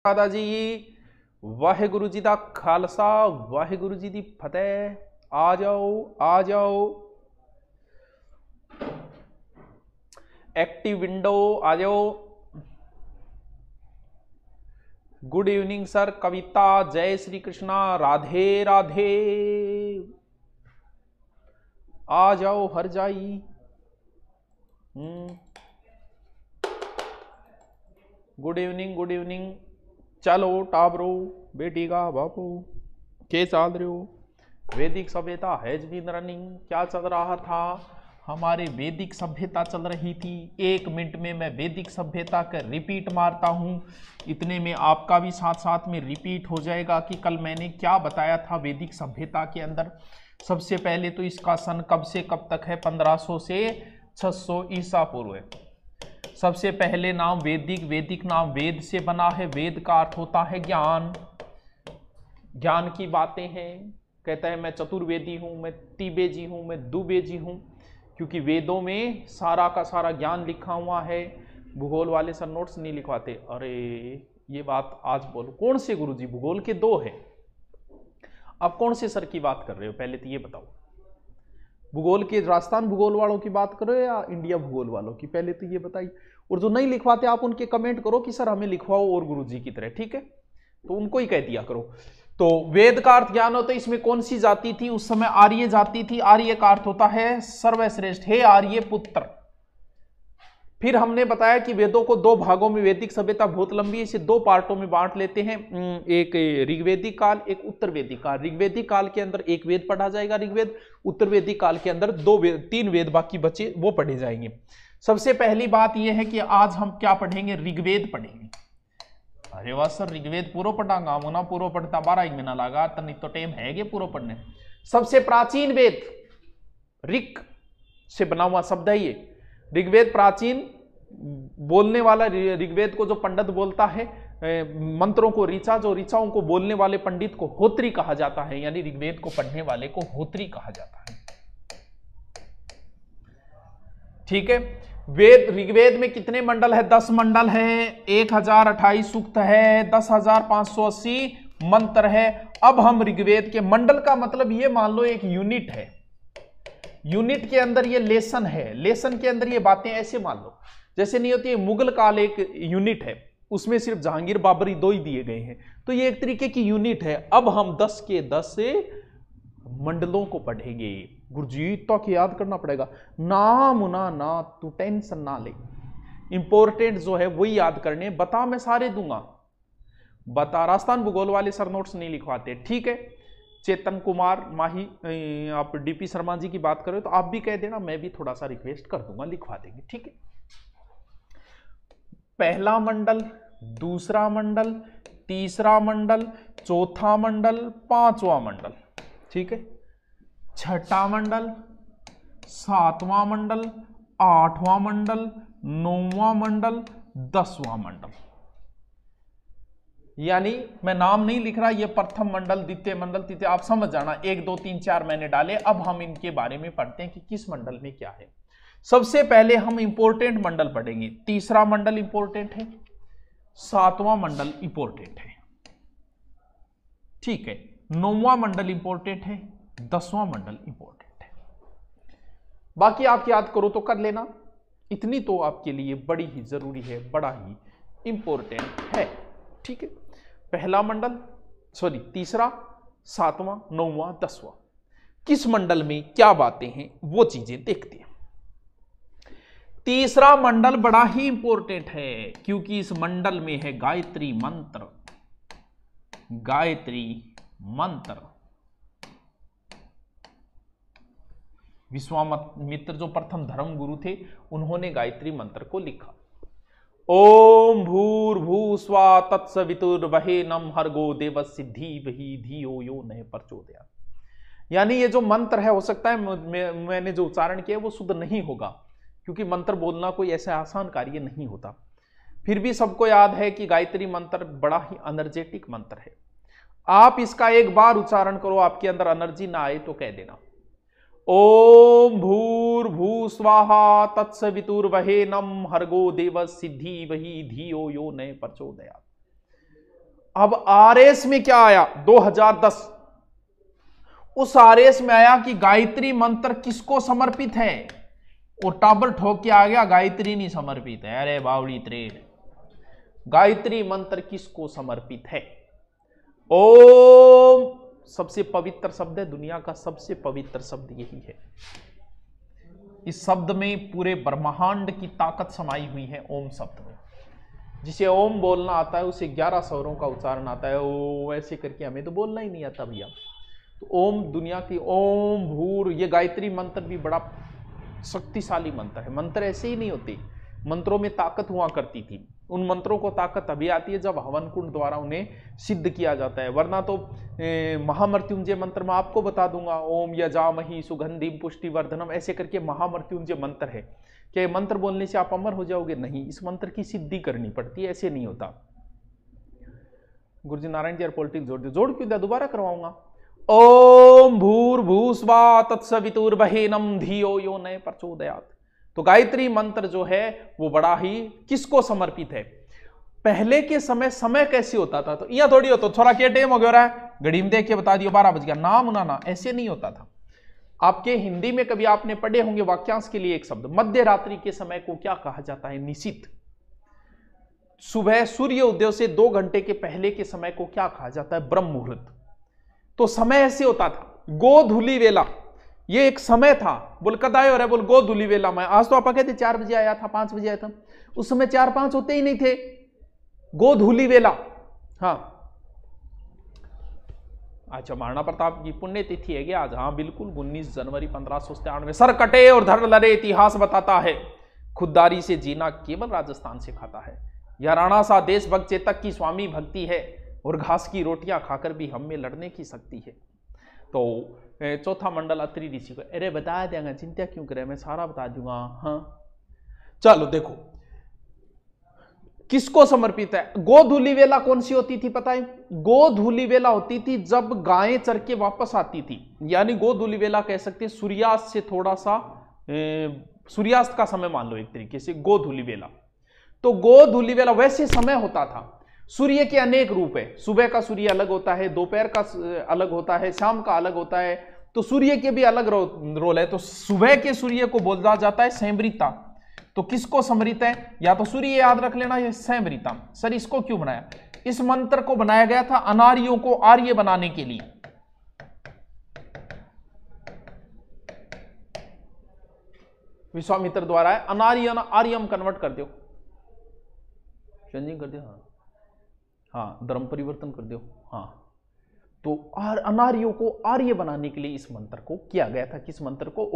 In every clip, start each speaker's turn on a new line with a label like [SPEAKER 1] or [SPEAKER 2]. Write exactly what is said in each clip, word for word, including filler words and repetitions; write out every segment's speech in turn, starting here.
[SPEAKER 1] दादाजी वाहेगुरु जी दा खालसा वाहेगुरु जी दी फतेह। आ जाओ आ जाओ, एक्टिव विंडो आ जाओ। गुड इवनिंग सर, कविता, जय श्री कृष्णा, राधे राधे। आ जाओ हर जाई। Hmm good evening good evening. चलो टाबरो बेटी का बापू, के चल रहे हो? वैदिक सभ्यता हैज बीन रनिंग। क्या चल रहा था? हमारे वैदिक सभ्यता चल रही थी। एक मिनट में मैं वैदिक सभ्यता का रिपीट मारता हूँ, इतने में आपका भी साथ साथ में रिपीट हो जाएगा कि कल मैंने क्या बताया था वैदिक सभ्यता के अंदर। सबसे पहले तो इसका सन कब से कब तक है? पंद्रह सौ से छह सौ ईसा पूर्व है। सबसे पहले नाम वैदिक, वैदिक नाम वेद से बना है। वेद का अर्थ होता है ज्ञान, ज्ञान की बातें हैं। कहता है मैं चतुर्वेदी हूं, मैं तिबेजी हूं, मैं दुबेजी हूं, क्योंकि वेदों में सारा का सारा ज्ञान लिखा हुआ है। भूगोल वाले सर नोट्स नहीं लिखवाते। अरे ये बात आज बोलो, कौन से गुरुजी? भूगोल के दो है। आप कौन से सर की बात कर रहे हो? पहले तो ये बताओ, भूगोल के राजस्थान भूगोल वालों की बात करो या इंडिया भूगोल वालों की? पहले तो ये बताइए। और जो नहीं लिखवाते आप उनके कमेंट करो कि सर हमें लिखवाओ और गुरुजी की तरह, ठीक है? तो उनको ही कह दिया करो। तो वेद का अर्थ ज्ञान होता है। इसमें कौन सी जाति थी उस समय? आर्य जाति थी। आर्य का अर्थ होता है सर्वश्रेष्ठ, हे आर्य पुत्र। फिर हमने बताया कि वेदों को दो भागों में, वैदिक सभ्यता बहुत लंबी है, इसे दो पार्टों में बांट लेते हैं। एक ऋग्वेदिक काल, एक उत्तर वैदिक काल। ऋग्वेदिक काल के अंदर एक वेद पढ़ा जाएगा ऋग्वेद, उत्तर वैदिक काल के अंदर दो वेद, तीन वेद बाकी बचे वो पढ़े जाएंगे। सबसे पहली बात यह है कि आज हम क्या पढ़ेंगे? ऋग्वेद पढ़ेंगे। अरे वाह सर, ऋग्वेद पूरा पढ़ांगा मुना, पूरा पढ़ता बारह एक महीना लगा, तनी तो टाइम है ये पूरा पढ़ने। सबसे प्राचीन वेद ऋक से बना हुआ शब्द है ये ऋग्वेद। प्राचीन बोलने वाला ऋग्वेद को जो पंडित बोलता है, मंत्रों को ऋचा, जो ऋचाओं को बोलने वाले पंडित को होत्री कहा जाता है, यानी ऋग्वेद को पढ़ने वाले को होत्री कहा जाता है, ठीक है? वेद, ऋग्वेद में कितने मंडल है? दस मंडल है, एक हजार अट्ठाईस सूक्त है, दस हजार पांच सौ अस्सी मंत्र है। अब हम ऋग्वेद के मंडल का मतलब ये मान लो एक यूनिट है, यूनिट के अंदर ये लेसन है, लेसन के अंदर ये बातें ऐसे मान लो जैसे नहीं होती है। मुगल काल एक यूनिट है, उसमें सिर्फ जहांगीर बाबरी दो ही दिए गए हैं, तो ये एक तरीके की यूनिट है। अब हम दस के दस से मंडलों को पढ़ेंगे। गुरुजी तो की याद करना पड़ेगा ना मुना, ना तू टेंशन ना ले, इंपॉर्टेंट जो है वही याद करने। बता मैं सारे दूंगा, बता। राजस्थान भूगोल वाले सर नोट्स नहीं लिखवाते, ठीक है? चेतन कुमार माही, आप डीपी शर्मा जी की बात करें तो आप भी कह देना, मैं भी थोड़ा सा रिक्वेस्ट कर दूंगा, लिखवा देंगे, ठीक है? पहला मंडल, दूसरा मंडल, तीसरा मंडल, चौथा मंडल, पांचवा मंडल, ठीक है? छठा मंडल, सातवां मंडल, आठवां मंडल, नौवां मंडल, दसवां मंडल। यानी मैं नाम नहीं लिख रहा, ये प्रथम मंडल, द्वितीय मंडल, तृतीय, आप समझ जाना। एक दो तीन चार मैंने डाले। अब हम इनके बारे में पढ़ते हैं कि किस मंडल में क्या है। सबसे पहले हम इंपॉर्टेंट मंडल पढ़ेंगे। तीसरा मंडल इंपॉर्टेंट है, सातवां मंडल इंपॉर्टेंट है, ठीक है? नौवां मंडल इंपॉर्टेंट है, दसवां मंडल इंपॉर्टेंट है। बाकी आप याद करो तो कर लेना, इतनी तो आपके लिए बड़ी ही जरूरी है, बड़ा ही इंपॉर्टेंट है, ठीक है? पहला मंडल, सॉरी तीसरा, सातवां, नौवां, दसवां, किस मंडल में क्या बातें हैं वो चीजें देखते हैं। तीसरा मंडल बड़ा ही इंपॉर्टेंट है, क्योंकि इस मंडल में है गायत्री मंत्र। गायत्री मंत्र, विश्वामित्र जो प्रथम धर्म गुरु थे, उन्होंने गायत्री मंत्र को लिखा। ओम भूर्भुव स्वः तत्सवितुर्वरेण्यं भर्गो देवस्य धीमहि धियो यो न प्रचोदयात्। यानी ये जो मंत्र है, हो सकता है मैं, मैंने जो उच्चारण किया वो शुद्ध नहीं होगा, क्योंकि मंत्र बोलना कोई ऐसा आसान कार्य नहीं होता। फिर भी सबको याद है कि गायत्री मंत्र बड़ा ही एनर्जेटिक मंत्र है। आप इसका एक बार उच्चारण करो, आपके अंदर एनर्जी ना आए तो कह देना ओम भूर्भुव स्वः तत्सवितुर्वरेण्यं भर्गो देवस्य धीमहि धियो यो न प्रचोदयात्। अब आरएस में क्या आया दो हज़ार दस, उस आरएस में आया कि गायत्री मंत्र किसको समर्पित है, और टाबर ठोक के आ गया गायत्री नहीं समर्पित है। अरे बावड़ी त्रेड, गायत्री मंत्र किसको समर्पित है? ओम सबसे पवित्र शब्द है, दुनिया का सबसे पवित्र शब्द यही है। इस शब्द में पूरे ब्रह्मांड की ताकत समाई हुई है ओम शब्द में। जिसे ओम बोलना आता है उसे ग्यारह स्वरों का उच्चारण आता है, ओ ऐसे करके हमें तो बोलना ही नहीं आता भैया। तो ओम दुनिया की ओम भूर, ये गायत्री मंत्र भी बड़ा शक्तिशाली मंत्र है। मंत्र ऐसे ही नहीं होते, मंत्रों में ताकत हुआ करती थी। उन मंत्रों को ताकत अभी आती है जब हवन कुंड द्वारा उन्हें सिद्ध किया जाता है, वरना तो महामृत्युंजय मंत्र में आपको बता दूंगा, ओम यजामहि सुगंधिम पुष्टिवर्धनम ऐसे करके महामृत्युंजय मंत्र है। क्या ये मंत्र बोलने से आप अमर हो जाओगे? नहीं, इस मंत्र की सिद्धि करनी पड़ती है, ऐसे नहीं होता। गुरुजी नारायण जी यार पॉलिटिक्स जोड़ दो, जोड़ क्यों दिया, दोबारा करवाऊंगा। ओम भूर्भुवस्सुवः तत्सवितुर्वरेण्यं धियो यो न प्रचोदयात्। तो गायत्री मंत्र जो है वो बड़ा ही किसको समर्पित है? पहले के समय समय कैसे होता था? तो यहां थोड़ी होता थोड़ा क्या टाइम हो गया है, घड़ी में देख के बता दियो बारह बज गया, नाम ना ना ऐसे नहीं होता था। आपके हिंदी में कभी आपने पढ़े होंगे वाक्यांश के लिए एक शब्द, मध्य रात्रि के समय को क्या कहा जाता है? निशित। सुबह सूर्य उदय से दो घंटे के पहले के समय को क्या कहा जाता है? ब्रह्म मुहूर्त। तो समय ऐसे होता था। गोधूली वेला ये एक समय था। बोल कद आए हो रहा है, बोल गोधूली वेला में। आज तो आप कहते चार बजे आया था, पांच बजे आया था, उस समय चार पांच होते ही नहीं थे। गोधूली वेला। हाँ अच्छा, महाराणा प्रताप की पुण्यतिथि है क्या आज? हाँ बिल्कुल, उन्नीस जनवरी पंद्रह सौ सत्तानवे। सर कटे और धड़ लड़े इतिहास बताता है, खुददारी से जीना केवल राजस्थान से खाता है। यह राणा सा देशभक्त चेतक की स्वामी भक्ति है, और घास की रोटियां खाकर भी हम में लड़ने की शक्ति है। तो चौथा मंडल अत्रि ऋषि को, अरे बता देंगे, चिंता क्यों करे, मैं सारा बता दूंगा। हाँ चलो देखो किसको समर्पित है। गोधूली वेला कौन सी होती थी पता है? गोधूली वेला होती थी जब गायें चर के वापस आती थी, यानी गोधूली वेला कह सकते हैं सूर्यास्त से थोड़ा सा सूर्यास्त का समय मान लो एक तरीके से गोधूली वेला। तो गोधूली वेला वैसे समय होता था। सूर्य के अनेक रूप है, सुबह का सूर्य अलग होता है, दोपहर का अलग होता है, शाम का अलग होता है, तो सूर्य के भी अलग रोल है। तो सुबह के सूर्य को बोला जाता है सैमृता। तो किसको समृत है? या तो सूर्य याद रख लेना, या सैमृता। सर इसको क्यों बनाया? इस मंत्र को बनाया गया था अनार्यों को आर्य बनाने के लिए। विश्वामित्र द्वारा है, अनार्य आर्यम कन्वर्ट कर दो, चेंजिंग कर दो। हाँ हाँ धर्म परिवर्तन कर दो। हाँ तो आर अनार्यों को आर्य बनाने के लिए इस मंत्र को किया गया था। किस मंत्र को?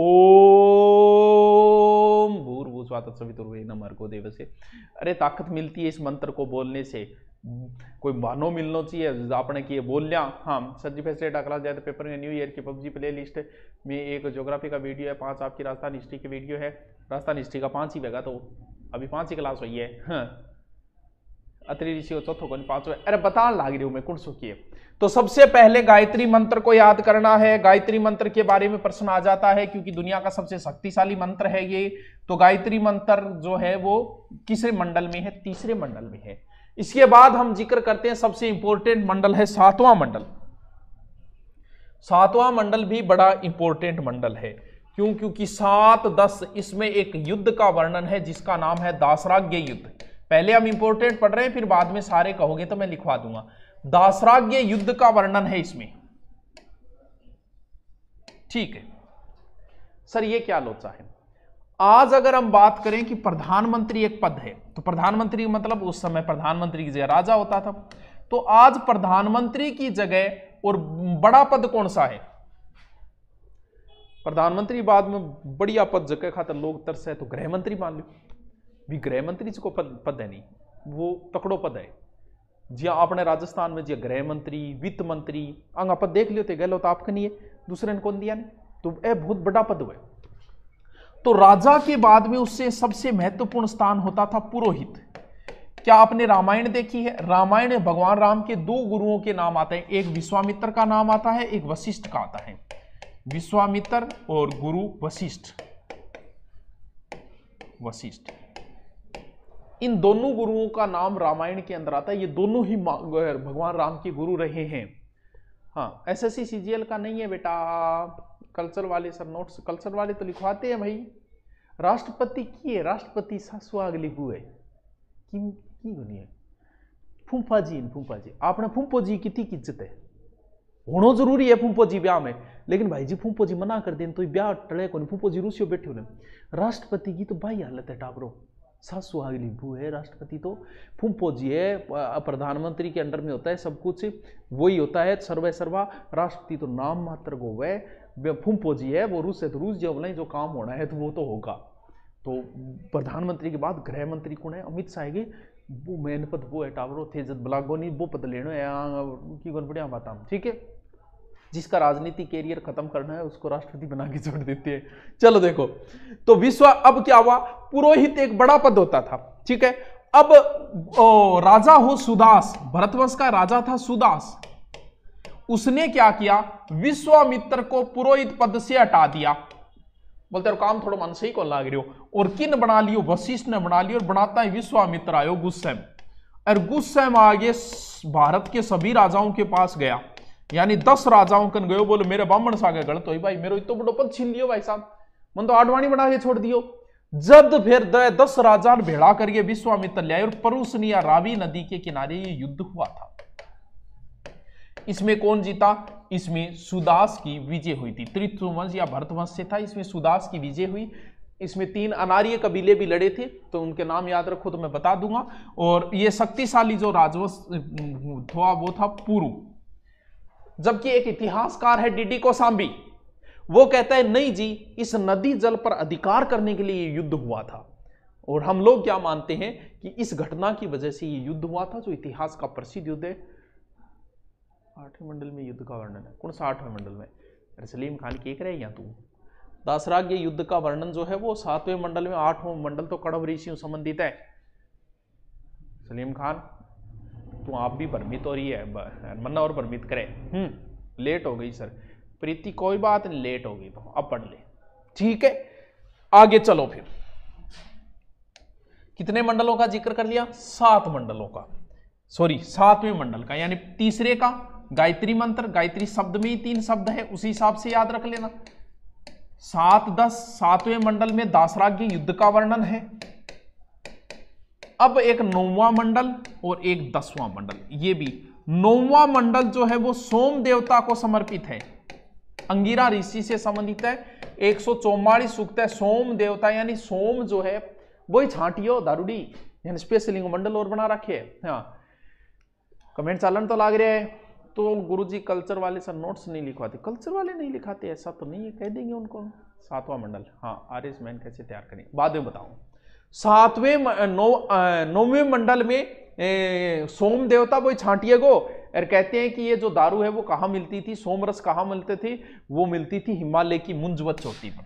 [SPEAKER 1] ओम भूर्भुवस्सुवः तत्सवितुर्वरेण्यं भर्गो देवस्य। अरे ताकत मिलती है इस मंत्र को बोलने से, कोई बहानो मिलना चाहिए आपने कि बोल लिया। हाँ सर जी फैसले डाकला जाए तो पेपर में न्यू ईयर की पबजी प्ले लिस्ट में एक ज्योग्राफी का वीडियो है, पांच आपकी राजस्थान हिस्ट्री की वीडियो है। राजस्थान हिस्ट्री का पांच ही बेगा, तो अभी पांच ही क्लास हुई है। हाँ अत्रि ऋषि को चौथो कौन पांचवा? अरे बताने लाग रही हूं मैं, कुछ सुखिए। तो सबसे पहले गायत्री मंत्र को याद करना है। गायत्री मंत्र के बारे में प्रश्न आ जाता है क्योंकि दुनिया का सबसे शक्तिशाली मंत्र है ये। तो गायत्री मंत्र जो है वो किसरे मंडल में है? तीसरे मंडल में है। इसके बाद हम जिक्र करते हैं सबसे इंपॉर्टेंट मंडल है सातवां मंडल। सातवां मंडल भी बड़ा इंपॉर्टेंट मंडल है। क्यों? क्योंकि सात दस इसमें एक युद्ध का वर्णन है जिसका नाम है दासराग्य युद्ध। पहले हम इंपॉर्टेंट पढ़ रहे हैं, फिर बाद में सारे कहोगे तो मैं लिखवा दूंगा। दासराग्य युद्ध का वर्णन है इसमें, ठीक है। सर ये क्या लोचा है? आज अगर हम बात करें कि प्रधानमंत्री एक पद है, तो प्रधानमंत्री मतलब उस समय प्रधानमंत्री की जगह राजा होता था। तो आज प्रधानमंत्री की जगह और बड़ा पद कौन सा है? प्रधानमंत्री बाद में बढ़िया पद जगह खातर लोग तरस है तो गृह मंत्री मान लो। भी गृह मंत्री को पद, पद है नहीं, वो तकड़ो पद है। जी आपने राजस्थान में जी गृह मंत्री, वित्त मंत्री अंग पद देख लियो, गलो तो आपके नहीं है, दूसरे ने कौन दिया नहीं, तो यह बहुत बड़ा पद हुआ। तो राजा के बाद में उससे सबसे महत्वपूर्ण स्थान होता था पुरोहित। क्या आपने रामायण देखी है? रामायण में भगवान राम के दो गुरुओं के नाम आते हैं, एक विश्वामित्र का नाम आता है, एक वशिष्ठ का आता है। विश्वामित्र और गुरु वशिष्ठ। वशिष्ठ इन दोनों गुरुओं का नाम रामायण के अंदर आता है, ये दोनों ही भगवान राम के गुरु रहे हैं। हाँ, एसएससी सीजीएल का नहीं है बेटा, कल्चर वाले सर नोट्स, कल्चर वाले तो लिखवाते हैं भाई। राष्ट्रपति की है, राष्ट्रपति सासुआग लिखू है की की गुनी है फूफा जी, फूफा जी आपने फूफो जी कितनी की इज्जत है, होना जरूरी है फूफो जी ब्याह में, लेकिन भाई जी फूफो जी मना कर दें तो ब्याह टले को नहीं, फूफो जी रूसियो बैठे हो। राष्ट्रपति की तो भाई हालत है टाबरो, सासु आगली भू है, राष्ट्रपति तो फूफो जी है, प्रधानमंत्री के अंडर में होता है सब कुछ, वही होता है सर्वे सर्वा। राष्ट्रपति तो नाम मात्र गो है, फूफो जी है वो रूस है तो रूस जो बोला जो काम होना है तो वो तो होगा। तो प्रधानमंत्री के बाद गृह मंत्री कौन है, अमित शाह के, वो मेन पद वो है टावरो थे जब बलागो नहीं वो पद लेना है की कौन बढ़िया बात। ठीक है, जिसका राजनीतिक कैरियर खत्म करना है उसको राष्ट्रपति बना के छोड़ देते हैं। चलो देखो, तो विश्व अब क्या हुआ, पुरोहित एक बड़ा पद होता था। ठीक है, अब ओ, राजा हो सुदास, भरतवंश का राजा था सुदास, उसने क्या किया, विश्वामित्र को पुरोहित पद से हटा दिया। बोलते और काम थोड़ा मन सही को लाग रही हो, और किन बना लियो, वशिष्ठ ने बना लियो, और बनाता है विश्वामित्र आयो गुस्सैम, और गुस्सैम आगे भारत के सभी राजाओं के पास गया, यानी दस राजाओं कन गयो, बोले मेरे ब्राह्मण सागे गलत हो भाई, मेरे इतो बड़ो पद छीन लियो भाई साहब, मन तो आडवाणी बना के छोड़ दियो। जब फिर दस राजा भेड़ा करके विश्वामित्र ले आए, और परुसनिया रावी नदी के किनारे ये युद्ध हुआ था। इसमें कौन जीता, इसमें सुदास की विजय हुई थी। त्रितुवंश या भरतवंश से था, इसमें सुदास की विजय हुई। इसमें तीन अनार्य कबीले भी लड़े थे, तो उनके नाम याद रखो तो मैं बता दूंगा। और ये शक्तिशाली जो राजवंश था वो था पुरु। जबकि एक इतिहासकार है डीडी कोसांबी, वो कहता है नहीं जी, इस नदी जल पर अधिकार करने के लिए ये युद्ध हुआ था। और हम लोग क्या मानते हैं कि इस घटना की वजह से ये युद्ध हुआ था, जो इतिहास का प्रसिद्ध युद्ध है। आठवें मंडल में युद्ध का वर्णन है, कौन सा आठवें मंडल में, अरे सलीम खान की एक रहे या तू, दासराग युद्ध का वर्णन जो है वो सातवें मंडल में, आठवें मंडल तो कड़व ऋषियों संबंधित है। सलीम खान तू आप भी भ्रमित हो रही है, मन्ना और भ्रमित करे। हम्म लेट हो गई सर प्रीति, कोई बात नहीं, लेट हो गई तो अब पढ़ ले। ठीक है, आगे चलो। फिर कितने मंडलों का जिक्र कर लिया, सात मंडलों का, सॉरी सातवें मंडल का, यानी तीसरे का गायत्री मंत्र, गायत्री शब्द में ही तीन शब्द है, उसी हिसाब से याद रख लेना। सात दस, सातवें मंडल में दासराग युद्ध का वर्णन है। अब एक नौवां मंडल और एक दसवां मंडल, ये भी नौवां मंडल जो है वो सोम देवता को समर्पित है, अंगिरा ऋषि से संबंधित है। एक सौ चौवालीस सूक्त है, सोम देवता यानी सोम जो है वही छाटियो दारूडी, यानी स्पेशलिंग मंडल और बना रखे है। हाँ, कमेंट चालन तो लाग रहा है, तो गुरुजी कल्चर वाले सर नोट्स नहीं लिखवाते, कल्चर वाले नहीं लिखाते, ऐसा तो नहीं है, कह देंगे उनको। सातवां मंडल, हाँ आर्यस मैन कैसे तैयार करें बाद में बताऊं। सातवें नौ नौवें मंडल में ए, सोम देवता वो छांटिए गो, और कहते हैं कि ये जो दारू है वो कहाँ मिलती थी, सोमरस कहाँ मिलते थे, वो मिलती थी हिमालय की मुंजवत चोटी पर।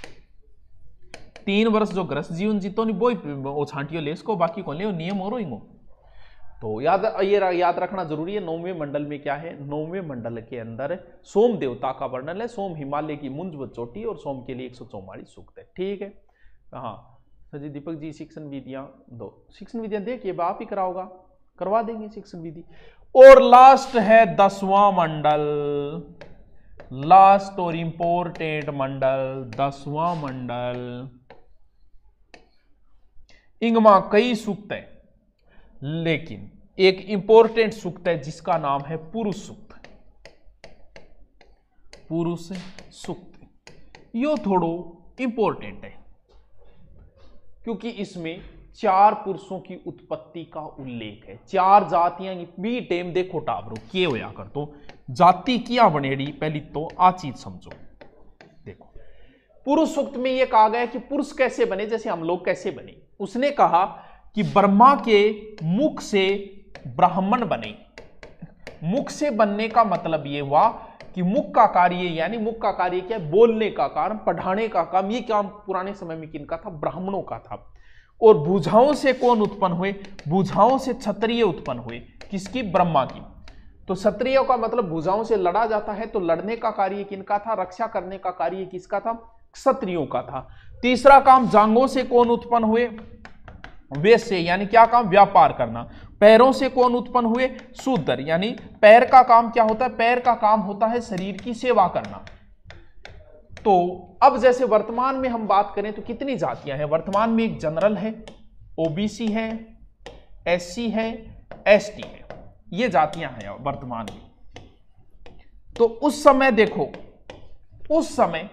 [SPEAKER 1] तीन वर्ष जो ग्रस्त जीवन जीतो नहीं वो छांटियो ले इसको, बाकी को ले नियम और ही। तो याद ये याद रखना जरूरी है। नौवें मंडल में क्या है, नौवें मंडल के अंदर सोम देवता का वर्णन है, सोम हिमालय की मुंजवत चोटी, और सोम के लिए एक सौ चौवालीस सूक्त है। ठीक है, हाँ जी दीपक जी शिक्षण विधियां दो, शिक्षण विधियां देखिए आप ही कराओगा, करवा देंगे शिक्षण विधि। और लास्ट है दसवां मंडल, लास्ट और इंपोर्टेंट मंडल दसवां मंडल। इंगमा कई सूक्त है, लेकिन एक इंपोर्टेंट सूक्त है जिसका नाम है पुरुष सूक्त। पुरुष सूक्त यो थोड़ो इंपोर्टेंट है, क्योंकि इसमें चार पुरुषों की उत्पत्ति का उल्लेख है। चार जातियां बी टेम देखो टाबरो के होया कर, तो जाति क्या बनेड़ी पहली तो आ चीज समझो। देखो पुरुष सूक्त में यह कहा गया कि पुरुष कैसे बने, जैसे हम लोग कैसे बने। उसने कहा कि ब्रह्मा के मुख से ब्राह्मण बने। मुख से बनने का मतलब यह हुआ कि मुख का कार्य, यानी मुख का कार्य क्या है, बोलने का काम, पढ़ाने का काम। ये काम पुराने समय में किनका था, ब्राह्मणों का था। और भुजाओं से कौन उत्पन्न हुए, भुजाओं से क्षत्रिय उत्पन्न हुए, किसकी, ब्रह्मा की। तो क्षत्रियों का मतलब भुजाओं से लड़ा जाता है, तो लड़ने का कार्य किनका था, रक्षा करने का कार्य किसका था, क्षत्रियों का था। तीसरा काम, जांघों से कौन उत्पन्न हुए, वैश्य यानी क्या काम, व्यापार करना। पैरों से कौन उत्पन्न हुए, शूद्र, यानी पैर का काम क्या होता है, पैर का काम होता है शरीर की सेवा करना। तो अब जैसे वर्तमान में हम बात करें तो कितनी जातियां हैं वर्तमान में, एक जनरल है, ओबीसी है, एससी है, एसटी है, ये जातियां हैं वर्तमान में। तो उस समय देखो, उस समय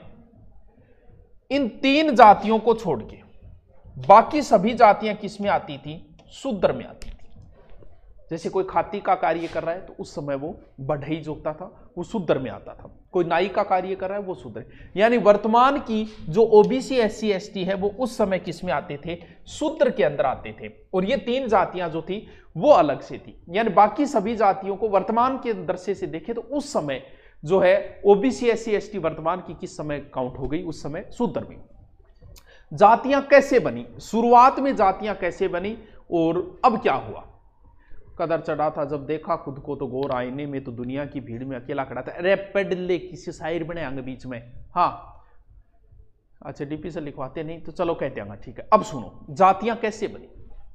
[SPEAKER 1] इन तीन जातियों को छोड़ के बाकी सभी जातियां किस में आती थी, शूद्र में आती थी। जैसे कोई खाती का कार्य कर रहा है तो उस समय वो बढ़ई जोतता था, वो शूद्र में आता था। कोई नाई का कार्य कर रहा है वो शूद्र, यानी वर्तमान की जो ओबीसी एससी एसटी है वो उस समय किस में आते थे, शूद्र के अंदर आते थे। और ये तीन जातियां जो थी वो अलग से थी, यानी बाकी सभी जातियों को वर्तमान के दृश्य से देखें तो उस समय जो है ओबीसी एससी एसटी वर्तमान की किस समय काउंट हो गई, उस समय शूद्र में। जातियां कैसे बनी, शुरुआत में जातियां कैसे बनी और अब क्या हुआ। कदर चढ़ा था जब देखा खुद को तो गौर आईने में, तो दुनिया की भीड़ में अकेला खड़ा था। रैपिडली किसी शायर बने आंगे बीच में, हाँ अच्छा डीपी से लिखवाते नहीं तो चलो कहते आंगा, ठीक है। अब सुनो जातियां कैसे बनी।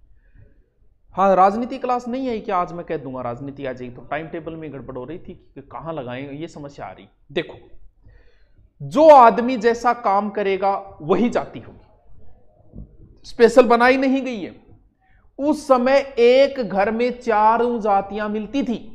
[SPEAKER 1] हाँ राजनीति क्लास नहीं है क्या, आज मैं कह दूंगा राजनीति आ जाएगी, तो टाइम टेबल में गड़बड़ हो रही थी कि कहां लगाएंगे, ये समस्या आ रही। देखो जो आदमी जैसा काम करेगा वही जाति होगी, स्पेशल बनाई नहीं गई है। उस समय एक घर में चार जातियां मिलती थी,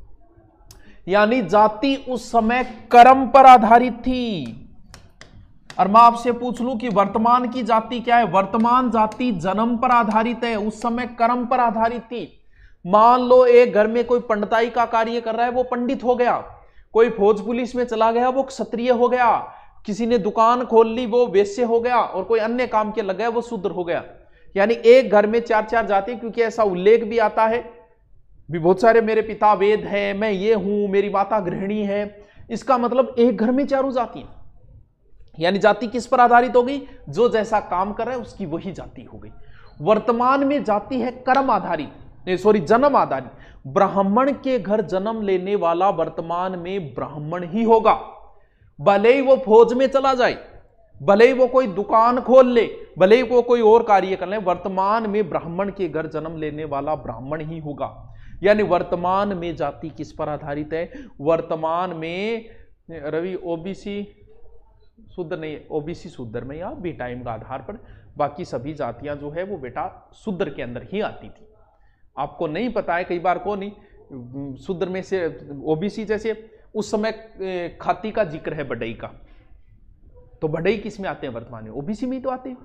[SPEAKER 1] यानी जाति उस समय कर्म पर आधारित थी। और मैं आपसे पूछ लूं कि वर्तमान की जाति क्या है, वर्तमान जाति जन्म पर आधारित है, उस समय कर्म पर आधारित थी। मान लो एक घर में कोई पंडिताई का कार्य कर रहा है वो पंडित हो गया, कोई फौज पुलिस में चला गया वो क्षत्रिय हो गया, किसी ने दुकान खोल ली वो वैश्य हो गया, और कोई अन्य काम के लग गया वो शूद्र हो गया। यानी एक घर में चार चार जाति, क्योंकि ऐसा उल्लेख भी आता है भी बहुत सारे मेरे पिता वेद है, मैं ये हूं, मेरी माता गृहिणी है। इसका मतलब एक घर में चारों जाति, यानी जाति किस पर आधारित हो गई, जो जैसा काम कर रहा है उसकी वही जाति हो गई। वर्तमान में जाति है कर्म आधारित, सॉरी जन्म आधारित। ब्राह्मण के घर जन्म लेने वाला वर्तमान में ब्राह्मण ही होगा, भले ही वो फौज में चला जाए, भले ही वो कोई दुकान खोल ले, भले ही वो कोई और कार्य कर ले, वर्तमान में ब्राह्मण के घर जन्म लेने वाला ब्राह्मण ही होगा। यानी वर्तमान में जाति किस पर आधारित है, वर्तमान में रवि ओबीसी शूद्र नहीं, ओबीसी शूद्र में या बी टाइम का आधार पर बाकी सभी जातियां जो है वो बेटा शूद्र के अंदर ही आती थी। आपको नहीं पता है कई बार को नहीं, शूद्र में से ओबीसी जैसे उस समय खाती का जिक्र है बढ़ई का, तो बढ़ई किस में आते हैं वर्तमान में, ओबीसी में ही तो आते हैं।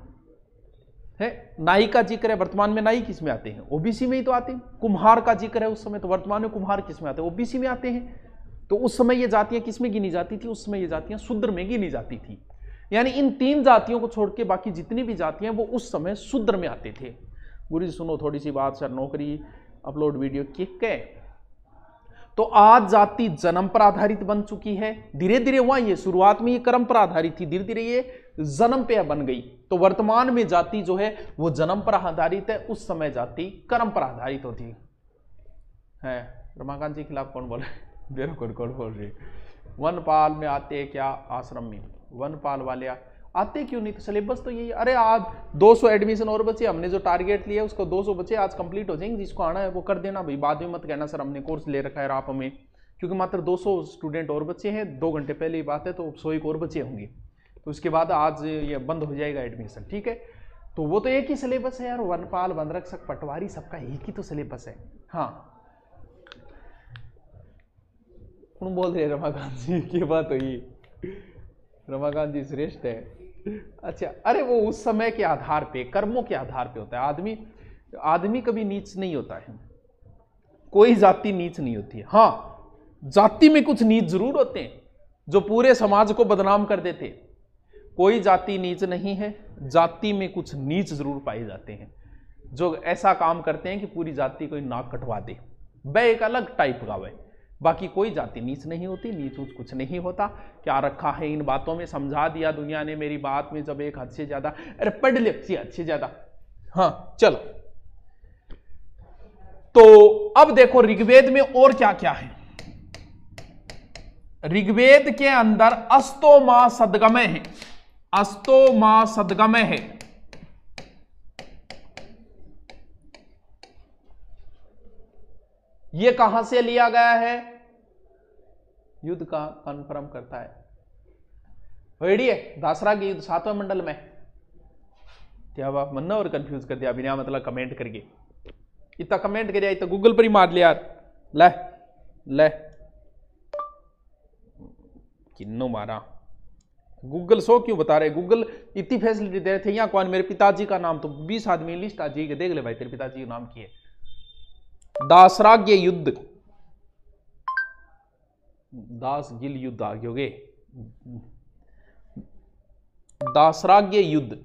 [SPEAKER 1] है नाई का जिक्र है वर्तमान में, नाई किस में आते हैं, ओबीसी में ही तो आते हैं। कुम्हार का जिक्र है उस समय, तो वर्तमान में कुम्हार किस में आते हैं, ओबीसी में आते हैं। तो उस समय ये जातियां किस में गिनी जाती थी, उस समय ये जातियां शूद्र में गिनी जाती थी। यानी इन तीन जातियों को छोड़ के बाकी जितनी भी जातियां वो उस समय शूद्र में आते थे। गुरु जी सुनो थोड़ी सी बात, सर नौकरी अपलोड वीडियो किक है। तो आज जाति जन्म पर आधारित बन चुकी है, धीरे धीरे हुआ ये, शुरुआत में ये कर्म पर आधारित थी, धीरे धीरे ये जन्म पे बन गई। तो वर्तमान में जाति जो है वो जन्म पर आधारित है, उस समय जाति कर्म पर आधारित होती है। रमाकांत जी के खिलाफ कौन बोले, मेरा कौन कौन बोल रही। वनपाल में आते हैं क्या, आश्रम में वनपाल वाले आते क्यों नहीं, तो सिलेबस तो यही। अरे आज दो सौ एडमिशन और बचे, हमने जो टारगेट लिया उसको दो सौ बचे आज कंप्लीट हो जाएंगे, जिसको आना है वो कर देना भाई, बाद में मत कहना सर हमने कोर्स ले रखा है आप हमें, क्योंकि मात्र दो सौ स्टूडेंट और बचे हैं, दो घंटे पहले ही बात है, तो सौ एक और बचे होंगे, तो उसके बाद आज ये बंद हो जाएगा एडमिशन, ठीक है। तो वो तो एक ही सिलेबस है यार, वनपाल वन रक्षक पटवारी सबका एक ही तो सिलेबस है। हाँ कौन बोल रहे रमाकांत जी की बात हुई, रमाकांत जी श्रेष्ठ है। अच्छा अरे वो उस समय के आधार पे, कर्मों के आधार पे होता है। आदमी आदमी कभी नीच नहीं होता है, कोई जाति नीच नहीं होती है। हाँ जाति में कुछ नीच जरूर होते हैं जो पूरे समाज को बदनाम कर देते, कोई जाति नीच नहीं है, जाति में कुछ नीच जरूर पाए जाते हैं जो ऐसा काम करते हैं कि पूरी जाति को नाक कटवा दे, वह एक अलग टाइप का वह, बाकी कोई जाति नीच नहीं होती, नीच ऊंच कुछ नहीं होता। क्या रखा है इन बातों में, समझा दिया दुनिया ने मेरी बात में, जब एक हद से ज्यादा, अरे पढ़ ले हद से ज्यादा। हाँ चलो, तो अब देखो ऋग्वेद में और क्या क्या है। ऋग्वेद के अंदर अस्तो मां सदगमय है, अस्तो मां सदगमय है। ये कहां से लिया गया है? युद्ध का कन्फर्म करता है। रेडी है? दासरा के युद्ध सातवें मंडल में। क्या आप मन और कंफ्यूज कर दिया बिना मतलब कमेंट करके, इतना कमेंट करिए, इतना गूगल पर ही मार लिया यार। ले ले किन्नो मारा, गूगल सो क्यों बता रहे? गूगल इतनी फैसिलिटी दे रहे थे। यहाँ कौन? मेरे पिताजी का नाम तो बीस आदमी लिस्ट आ जाएगी, देख ले भाई तेरे पिताजी का नाम क्या है। दासराग्य युद्ध, दास गिल युद्ध आ गए। दासराग्य युद्ध,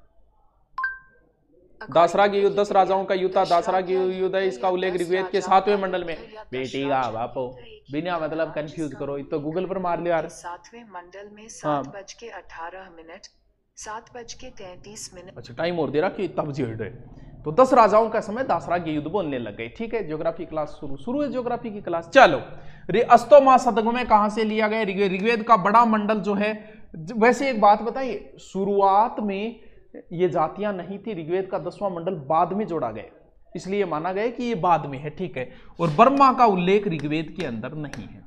[SPEAKER 1] दासराग्य युद्ध दस राजाओं का युद्ध था। दासराग्य युद्ध है, इसका उल्लेख ऋग्वेद के सातवें मंडल में। बेटी का बापो बिना मतलब कंफ्यूज करो, तो गूगल पर मार लिया यार।
[SPEAKER 2] सातवें मंडल में सात बज के अठारह मिनट, सात बज के तैतीस मिनट।
[SPEAKER 1] अच्छा टाइम और दे रहा कि तब जी रहे। तो दस राजाओं का समय दासराग्य युद्ध बोलने लग गए। ठीक है, ज्योग्राफी क्लास शुरू शुरू है ज्योग्राफी की क्लास। चलो, अस्तोमा शतकमें कहां से लिया गया? ऋग्वेद का बड़ा मंडल जो है। वैसे एक बात बताइए, शुरुआत में ये जातियां नहीं थी, ऋग्वेद का दसवां मंडल बाद में जोड़ा गया, इसलिए माना गया कि ये बाद में है। ठीक है, और बर्मा का उल्लेख ऋग्वेद के अंदर नहीं है।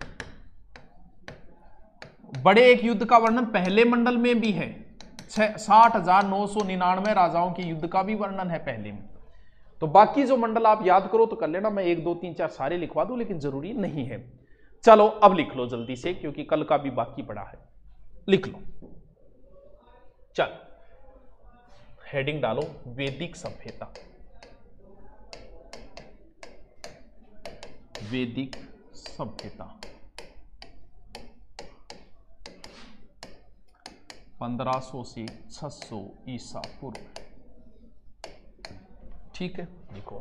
[SPEAKER 1] बड़े एक युद्ध का वर्णन पहले मंडल में भी है, साठ हजार नौ सौ निन्यानवे राजाओं के युद्ध का भी वर्णन है पहले में। तो बाकी जो मंडल आप याद करो तो कर लेना, मैं एक दो तीन चार सारे लिखवा दूं, लेकिन जरूरी नहीं है। चलो अब लिख लो जल्दी से, क्योंकि कल का भी बाकी पड़ा है। लिख लो, चल हेडिंग डालो, वैदिक सभ्यता। वैदिक सभ्यता पंद्रह सौ से छह सौ ईसा पूर्व। ठीक है, देखो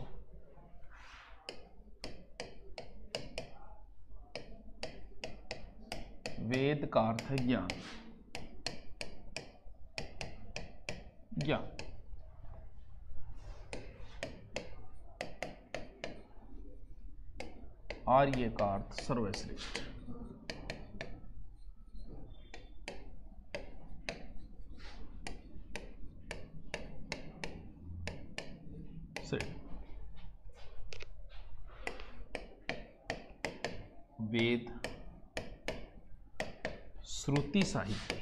[SPEAKER 1] वेद का अर्थ है ज्ञान। ज्ञान आर्य का अर्थ सर्वश्रेष्ठ। वेद, श्रुति साहित्य।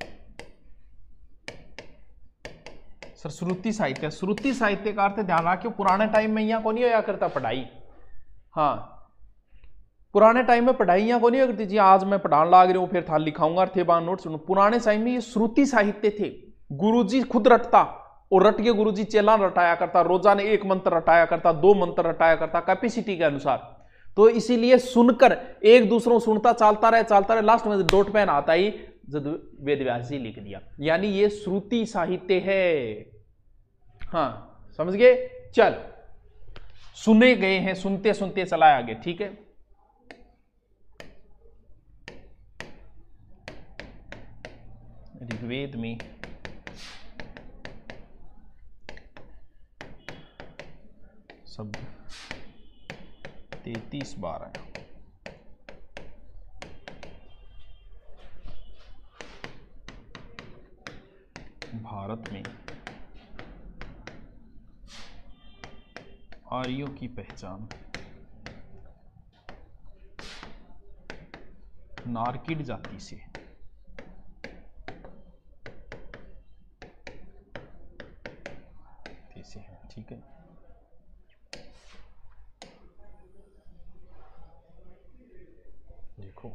[SPEAKER 1] सर श्रुति साहित्य, श्रुति साहित्य का अर्थ ध्यान रखियो, पुराने टाइम में यहाँ को नहीं होया करता पढ़ाई। हाँ, पुराने टाइम में पढ़ाई यहाँ को नहीं करती जी, आज मैं पढ़ाने लाग रही हूँ फिर था लिखाऊंगा थे बार नोट सुनो। पुराने टाइम में ये श्रुति साहित्य थे, गुरुजी खुद रटता और रट के गुरुजी चेला रटाया करता, रोजाना एक मंत्र रटाया करता, दो मंत्र रटाया करता कैपेसिटी के अनुसार। तो इसीलिए सुनकर एक दूसरों सुनता चलता रहे चलता रहे, लास्ट में डोट पेन आता ही जब वेद व्यास जी लिख दिया, यानी ये श्रुति साहित्य है। हाँ समझ गए? चल सुने गए हैं, सुनते सुनते चलाया आगे। ठीक है, ऋग्वेद में शब्द तैतीस बार है। भारत में आर्यों की पहचान नारकिड जाति से। ऐसे है, ठीक है। देखो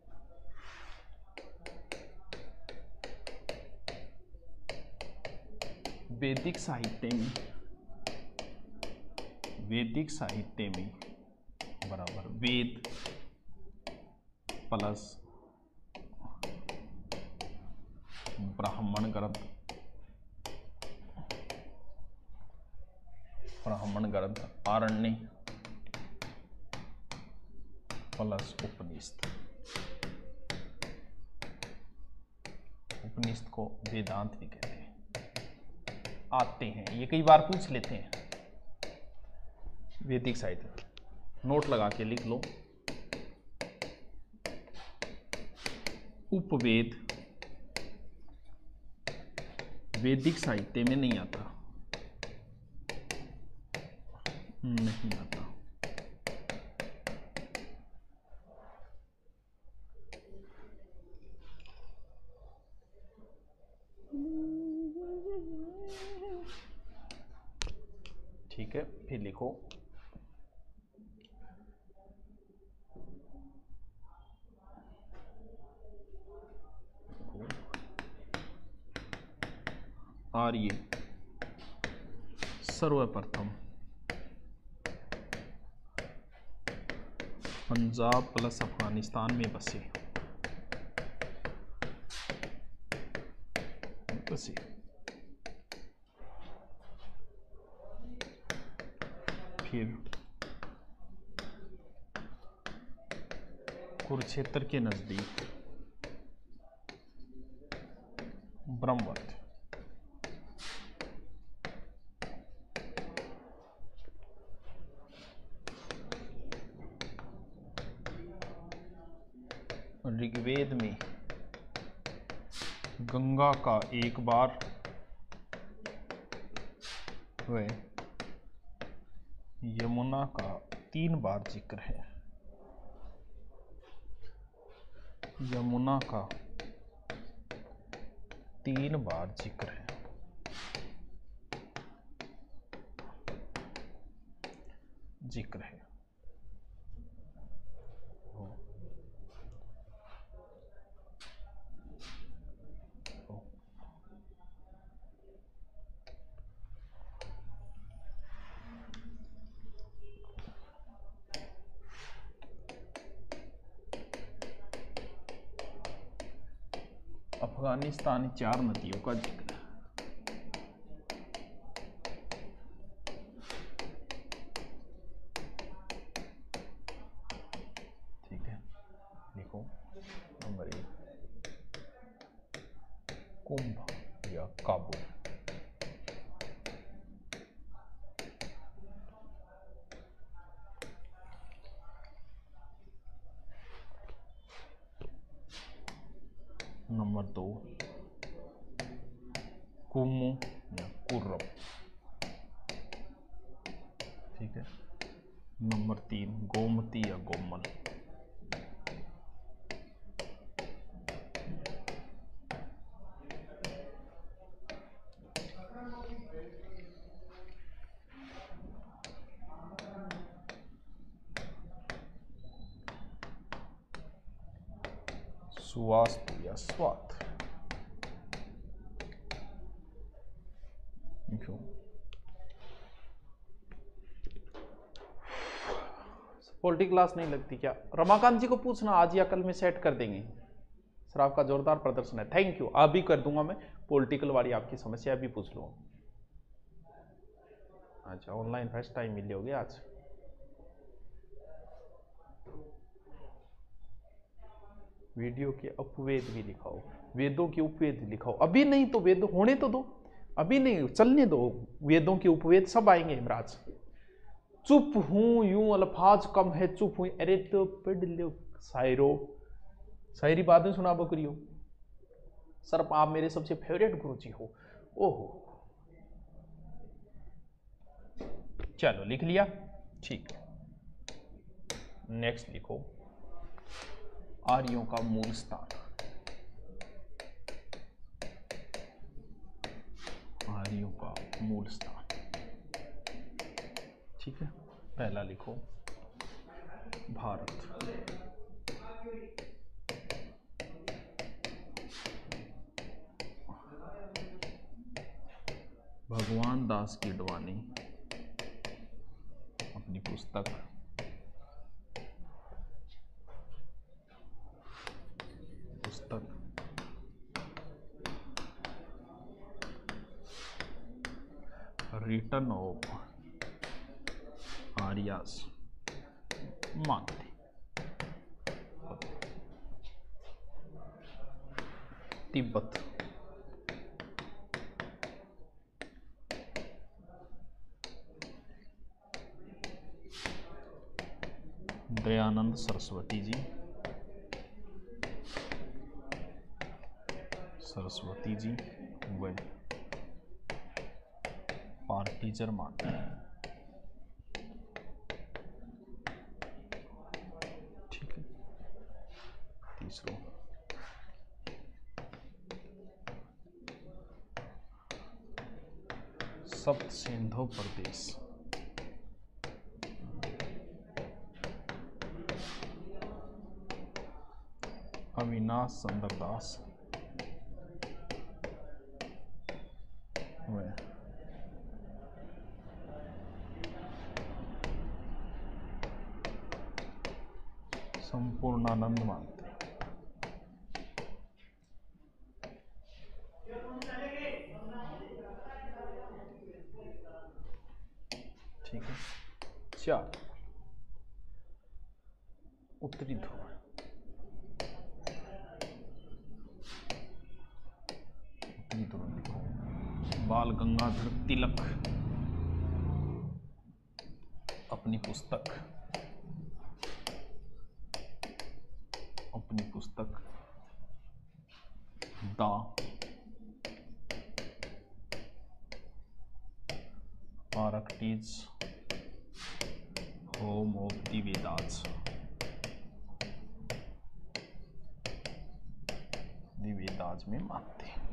[SPEAKER 1] वैदिक साहित्य में, वैदिक साहित्य में बराबर वेद प्लस ब्राह्मण ग्रंथ, ब्राह्मण ग्रंथ आरण्य प्लस उपनिषद। उपनिषद को वेदांत भी कहते हैं। आते हैं, ये कई बार पूछ लेते हैं। वैदिक साहित्य नोट लगा के लिख लो, उपवेद वैदिक साहित्य में नहीं आता, नहीं आता। ठीक है, फिर लिखो आर्य सर्वप्रथम पंजाब प्लस अफगानिस्तान में बसे बसे फिर कुरुक्षेत्र के नजदीक ब्रह्मवत ऋग्वेद में गंगा का एक बार व यमुना का तीन बार जिक्र है। यमुना का तीन बार जिक्र है। जिक्र है अफगानिस्तान चार नदियों का जिक्र है। ठीक है, लिखो नंबर एक कुंभ या काबुल। नंबर दो कुमु या कुर्रम। ठीक है, नंबर तीन गोमती या गोमल। सुवास्तु या स्वात। पॉलिटी क्लास नहीं लगती क्या? रमाकांत जी को पूछना, आज या कल में सेट कर देंगे सर। आपका जोरदार प्रदर्शन है, थैंक यू। अभी कर दूंगा मैं पॉलिटिकल वाली, आपकी समस्या भी पूछ लूँ। अच्छा, ऑनलाइन फर्स्ट टाइम मिले होगे आज। वीडियो के उपवेद भी लिखाओ, वेदों के उपवेद लिखाओ। अभी नहीं तो वेद होने तो दो, अभी नहीं, चलने दो। वेदों के उपवेद सब आएंगे महाराज। चुप हूं यूं अल्फाज कम है, चुप हूं। अरे तो पढ़ लो शायरो, शायरी बाद में सुना बकरियो। सर आप मेरे सबसे फेवरेट गुरुजी हो। ओहो, चलो लिख लिया, ठीक है। नेक्स्ट लिखो आर्यों का मूल स्थान। आर्यों का मूल स्थान, ठीक है। पहला लिखो भारत। भगवान दास की डवानी अपनी पुस्तक पुस्तक रिटर्न ऑफ आर्यास मानते। तिब्बत, दयानंद सरस्वती जी, सरस्वती जी व पार्टीचर मानते हैं। ठीक है, तीसरा सप्त सिंधु प्रदेश। अविनाश सुंदरदास वे संपूर्णानंद मानते। ठीक है। चार उत्तरी ध्रुव, उत्तरी ध्रुव लिखो। बाल गंगाधर तिलक अपनी पुस्तक अपनी पुस्तक the arctics home of the Vedas the Vedas में मानते हैं।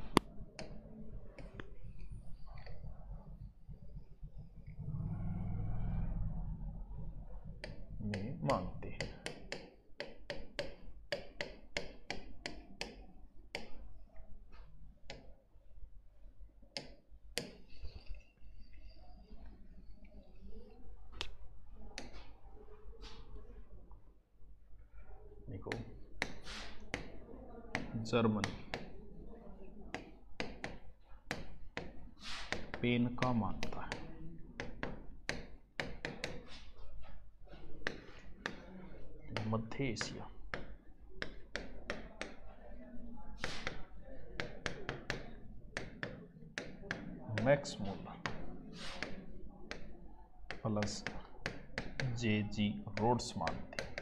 [SPEAKER 1] में मानते हैं। देखो जर्मनी पेन का मानता है। मध्य Asia Max Muller plus J G Rhodes मानते हैं।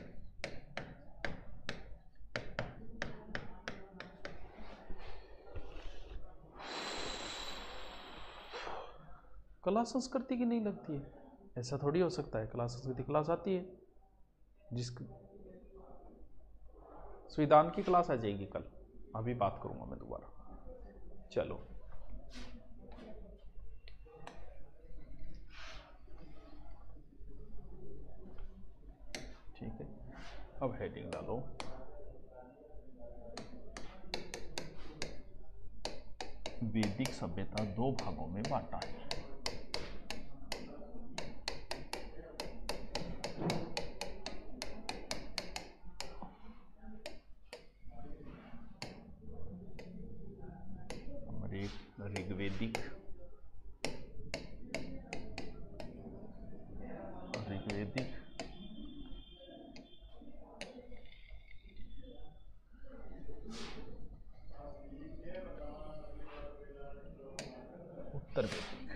[SPEAKER 1] कला संस्कृति की नहीं लगती है, ऐसा थोड़ी हो सकता है। कला संस्कृति क्लास आती है, जिसकी संविधान की क्लास आ जाएगी कल, अभी बात करूंगा मैं दोबारा। चलो ठीक है, अब हेडिंग डालो। वैदिक सभ्यता दो भागों में बांटा है। ऋग्वेदिक ऋग्वेदिक उत्तर वैदिक।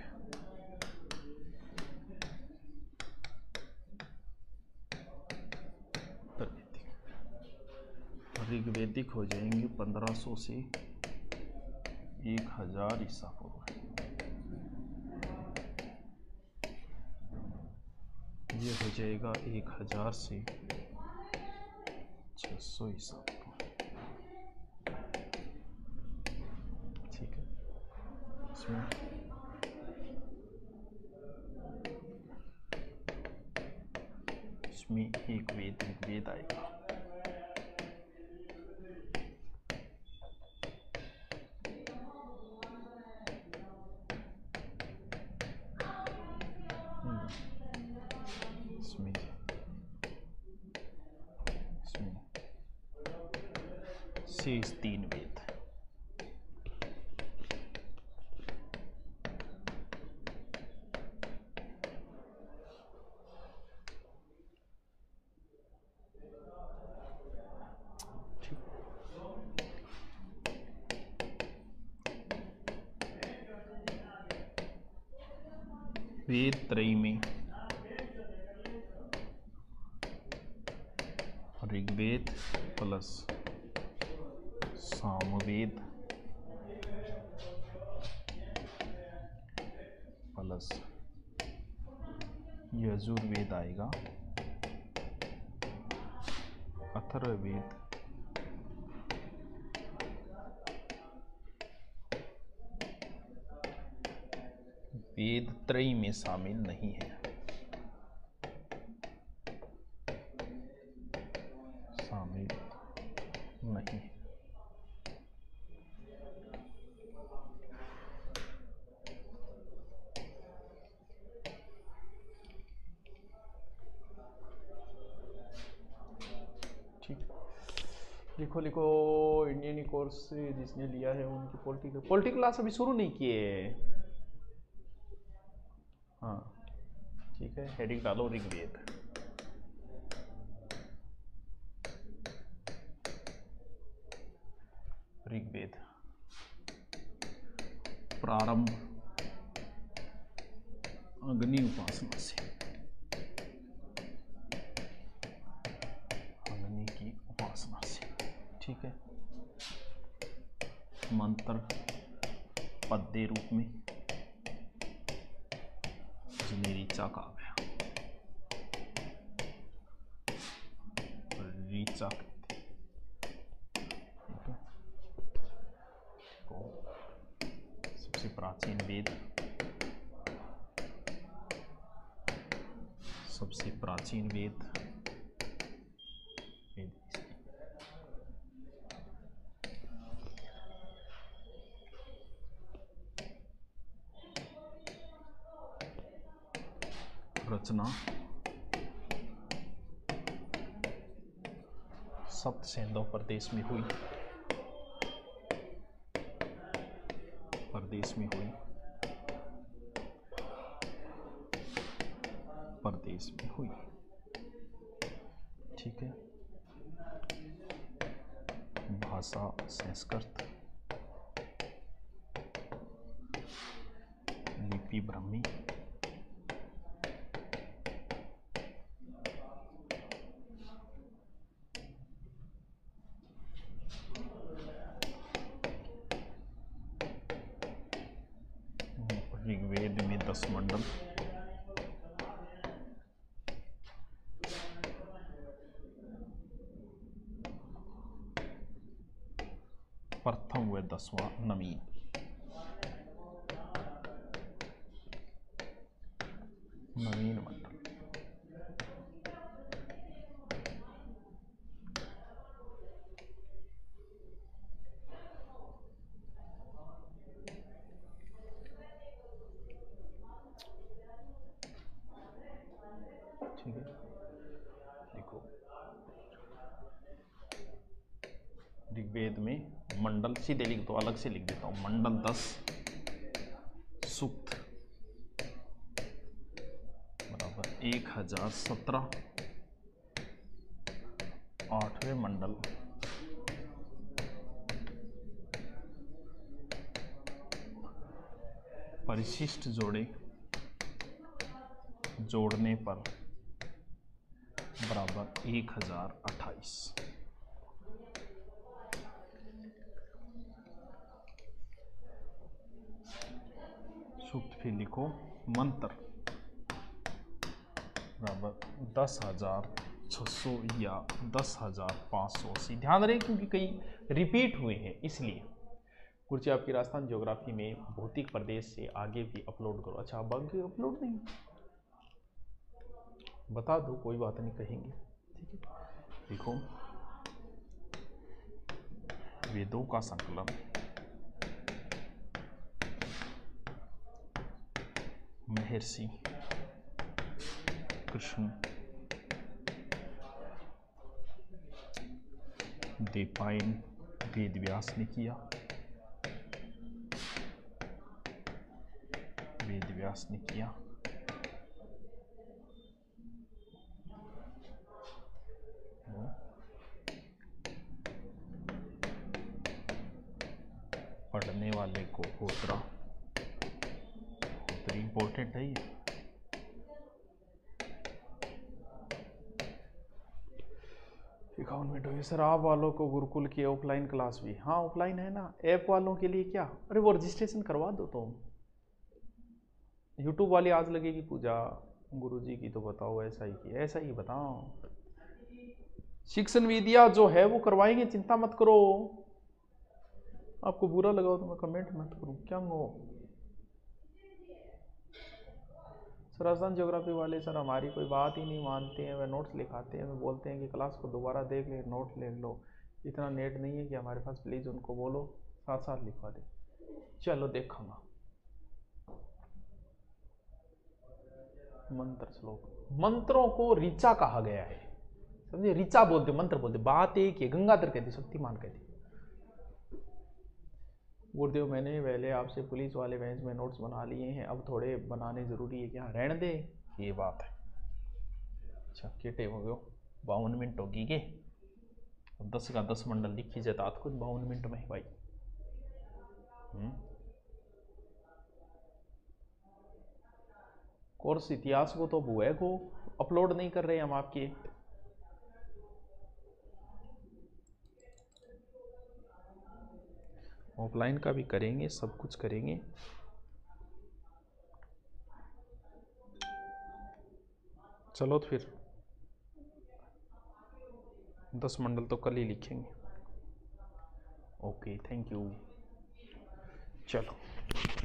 [SPEAKER 1] उत्तर वैदिक ऋग्वेदिक हो जाएंगे पंद्रह सौ से एक हजार ईसा पूर्व। ये हो जाएगा एक हजार से छह सौ ईसा पूर्व। ठीक है, इसमें इसमें एक वेद ऋग्वेद आएगा। इसमें इसमें शेष तीन वेद। वेद त्रयी में ऋग्वेद प्लस सामवेद प्लस यजुर्वेद आएगा। अथर्ववेद वेद त्रयी में शामिल नहीं है। शामिल नहीं लिखो लिखो इंडियन कोर्स से जिसने लिया है उनकी पॉलिटिकल पॉलिटिकल क्लास अभी शुरू नहीं किए। हाँ ठीक है, हेडिंग डालो ऋग्वेद। ऋग्वेद प्रारंभ अग्नि उपासना से, अग्नि की उपासना से, ठीक है। मंत्र पद्य रूप में जिन्हें ऋचा कहा गया, ऋचा कहते हैं, ठीक है। तो सबसे प्राचीन वेद, सबसे प्राचीन वेद रचना सप्त सिंधु प्रदेश में हुई, प्रदेश में हुई, प्रदेश में हुई, ठीक है। भाषा संस्कृत, लिपि ब्राह्मी, ऋग्वेद में दस मंडल, प्रथम व दसवां नवीन, नवीन मंडल, ठीक है। देखो ऋग्वेद में मंडल सीधे लिख दो, अलग से लिख देता हूं, मंडल दस, सूक्त बराबर एक हजार सत्रह, आठवें मंडल परिशिष्ट जोड़े जोड़ने पर बराबर एक हजार अट्ठाईस। सूक्त फिर लिखो, मंत्र बराबर दस हजार छः सौ या दस हजार पाँच सौ अस्सी। ध्यान रहे क्योंकि कई रिपीट हुए हैं, इसलिए गुरुजी आपकी राजस्थान ज्योग्राफी में भौतिक प्रदेश से आगे भी अपलोड करो। अच्छा अब आगे अपलोड नहीं, बता दो, कोई बात नहीं, कहेंगे, ठीक है। देखो वेदों का संकलन महर्षि कृष्ण देवपायन वेद व्यास ने किया, वेद व्यास ने किया, पढ़ने वाले को होत्रा, होत्री इंपॉर्टेंट है ये। इक्यावन मिनट हो गए सर, आप वालों को गुरुकुल की ऑफलाइन क्लास भी, हाँ ऑफलाइन है ना। ऐप वालों के लिए क्या, अरे वो रजिस्ट्रेशन करवा दो तुम। यूट्यूब वाली आज लगेगी पूजा गुरुजी की, तो बताओ ऐसा ही की, ऐसा ही बताओ। शिक्षण विद्या जो है वो करवाएंगे, चिंता मत करो। आपको बुरा लगाओ तो मैं कमेंट मत करूं, क्या हो सर। राजस्थान ज्योग्राफी वाले सर हमारी कोई बात ही नहीं मानते हैं, वह नोट्स लिखाते हैं, वे बोलते हैं कि क्लास को दोबारा देख ले, नोट ले लो। इतना नेट नहीं है कि हमारे पास, प्लीज़ उनको बोलो साथ साथ लिखवा दे। चलो देखूंगा। मंत्र श्लोक, मंत्रों को ऋचा कहा गया है। समझे, ऋचा बोलते मंत्र बोलते, बात एक ही, गंगाधर कहते, शक्तिमान कहते। गुरुदेव मैंने पहले आपसे पुलिस वाले बेंच में नोट्स बना लिए हैं, अब थोड़े बनाने जरूरी है क्या? रहने दे, ये बात है। अच्छा केटे हो गयो, बावन मिनट होगी के, दस का दस मंडल लिखी जाता कुछ बावन मिनट में भाई। हम्म कोर्स इतिहास को तो बुआ को अपलोड नहीं कर रहे हम आपके। ऑफलाइन का भी करेंगे, सब कुछ करेंगे। चलो तो फिर दस मंडल तो कल ही लिखेंगे। Okay thank you. चलो